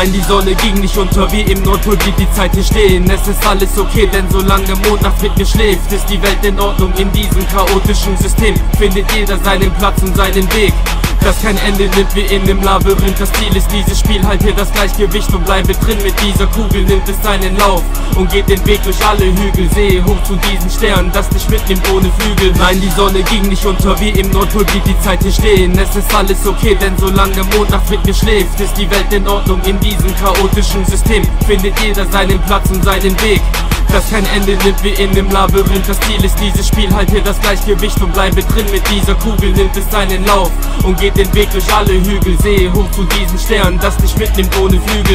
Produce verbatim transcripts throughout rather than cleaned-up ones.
Nein, die Sonne ging nicht unter, wie im Nordpol blieb die Zeit hier stehen. Es ist alles okay, denn solange Mondnacht mit mir schläft, ist die Welt in Ordnung in diesem chaotischen System. Findet jeder seinen Platz und seinen Weg, das kein Ende nimmt wie in dem Labyrinth. Das Ziel ist dieses Spiel, halt hier das Gleichgewicht und bleibe drin. Mit dieser Kugel nimmt es seinen Lauf und geht den Weg durch alle Hügel. Sehe hoch zu diesen Sternen, das dich mitnimmt ohne Flügel. Nein, die Sonne ging nicht unter, wie im Nordpol blieb die Zeit hier stehen. Es ist alles okay, denn solange Mondnacht mit mir schläft, ist die Welt in Ordnung in diesem chaotischen System. Findet jeder seinen Platz und seinen Weg, das kein Ende nimmt wie in dem Labyrinth. Das Ziel ist dieses Spiel, halt hier das Gleichgewicht und bleibe drin. Mit dieser Kugel nimmt es seinen Lauf und geht den Weg durch alle Hügel. Sehe hoch zu diesen Sternen, das dich mitnimmt ohne Flügel.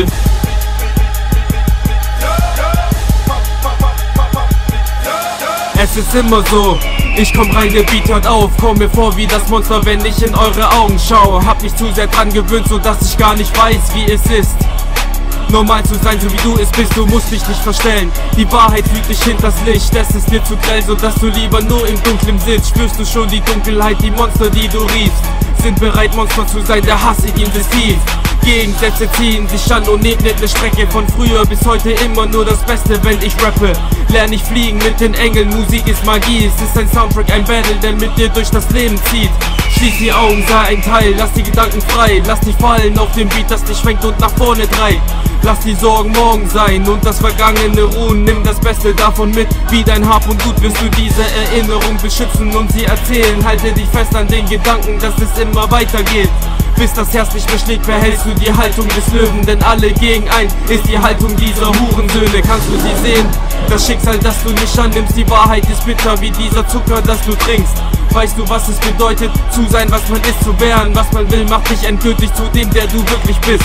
Es ist immer so, ich komm rein, der Beat hört auf. Komm mir vor wie das Monster, wenn ich in eure Augen schaue. Hab mich zu sehr dran gewöhnt, so dass ich gar nicht weiß, wie es ist, normal zu sein, so wie du es bist. Du musst dich nicht verstellen, die Wahrheit führt dich hinters Licht. Es ist dir zu grell, so dass du lieber nur im Dunkeln sitzt. Spürst du schon die Dunkelheit, die Monster, die du riefst, sind bereit Monster zu sein, der Hass in ihnen ist tief. Gegensätze ziehen sich an und ebnet ne Strecke von früher bis heute immer nur das Beste, wenn ich rappe. Lern ich fliegen mit den Engeln, Musik ist Magie. Es ist ein Soundtrack, ein Battle, der mit dir durch das Leben zieht. Schließ die Augen, sei ein Teil, lass die Gedanken frei. Lass dich fallen auf den Beat, das dich schwenkt und nach vorne treibt. Lass die Sorgen morgen sein und das Vergangene ruhen. Nimm das Beste davon mit, wie dein Hab und Gut wirst du diese Erinnerung beschützen und sie erzählen. Halte dich fest an den Gedanken, dass es immer weitergeht, bis das Herz nicht mehr schlägt. Behältst du die Haltung des Löwen, denn alle gegen ein ist die Haltung dieser Hurensöhne. Kannst du sie sehen? Das Schicksal, das du nicht annimmst, die Wahrheit ist bitter wie dieser Zucker, das du trinkst. Weißt du, was es bedeutet, zu sein, was man ist, zu werden, was man will, macht dich endgültig zu dem, der du wirklich bist.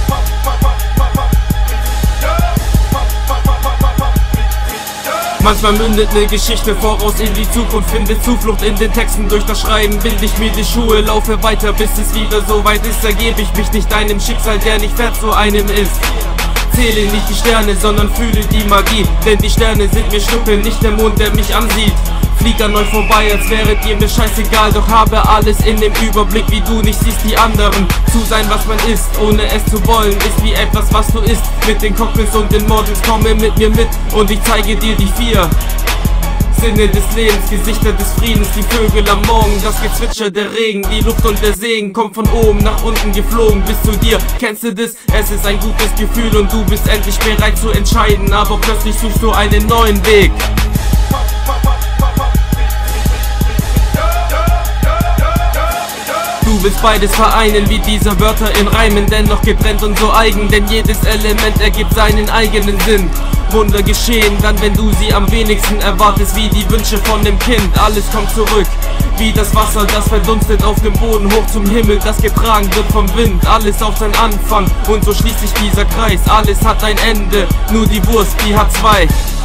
Manchmal mündet ne Geschichte voraus in die Zukunft, findet Zuflucht in den Texten. Durch das Schreiben bind ich mir die Schuhe, laufe weiter, bis es wieder so weit ist. Ergebe ich mich nicht deinem Schicksal, der nicht fährt zu einem ist. Zähle nicht die Sterne, sondern fühle die Magie, denn die Sterne sind mir Schnuppe, nicht der Mond, der mich ansieht. Flieg an euch vorbei, als wäre dir mir scheißegal, doch habe alles in dem Überblick, wie du nicht siehst die anderen. Zu sein, was man ist, ohne es zu wollen, ist wie etwas, was du isst. Mit den Cocktails und den Models, komme mit mir mit und ich zeige dir die vier Sinne des Lebens, Gesichter des Friedens, die Vögel am Morgen, das Gezwitscher, der Regen, die Luft und der Segen kommt von oben nach unten geflogen bis zu dir. Kennst du das? Es ist ein gutes Gefühl und du bist endlich bereit zu entscheiden, aber plötzlich suchst du einen neuen Weg. Du willst beides vereinen, wie diese Wörter in Reimen, dennoch getrennt und so eigen, denn jedes Element ergibt seinen eigenen Sinn. Wunder geschehen dann, wenn du sie am wenigsten erwartest, wie die Wünsche von dem Kind. Alles kommt zurück, wie das Wasser, das verdunstet auf dem Boden hoch zum Himmel, das getragen wird vom Wind. Alles auf seinen Anfang und so schließt sich dieser Kreis. Alles hat ein Ende, nur die Wurst, die hat zwei.